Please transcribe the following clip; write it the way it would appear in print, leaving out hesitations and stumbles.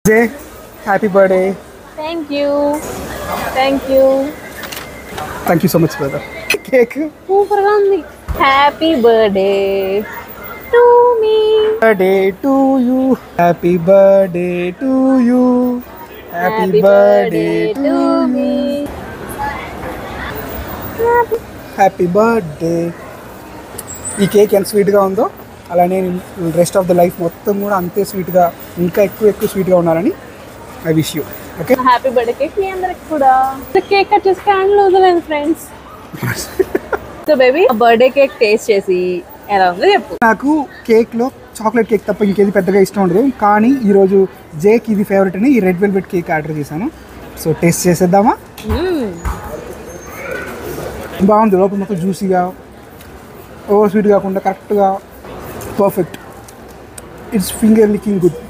J happy birthday. Thank you thank you thank you so much brother. Cake సూపర్గా ఉంది. Happy birthday to me. Birthday to you. Happy birthday to you. Happy birthday to me. Happy birthday. ఈ cake ఎంత స్వీట్గా ఉందో అలానే rest of the life మొత్తం కూడా అంతే స్వీట్గా, ఇంకా ఎక్కువ స్వీట్గా ఉండాలని I wish you. Okay, happy birthday cake మీ అందరికి కూడా. కేక్ కట్ చేసి క్యాండిల్ వదలేదు friends. So baby birthday cake taste చేసి ఎలా ఉందో చెప్పు. నాకు కేక్లో చాక్లెట్ కేక్ తప్ప ఇంకేది పెద్దగా ఇష్టం ఉండదు, కానీ ఈరోజు జేక్ ఇది ఫేవరెట్ అని ఈ రెడ్ వెల్వెట్ కేక్ ఆర్డర్ చేశాను. సో టేస్ట్ చేసేద్దామా? బాగుంది, లోపల మొత్తం జ్యూసీగా, ఓవర్ స్వీట్ కాకుండా కరెక్ట్గా perfect. It's finger licking good.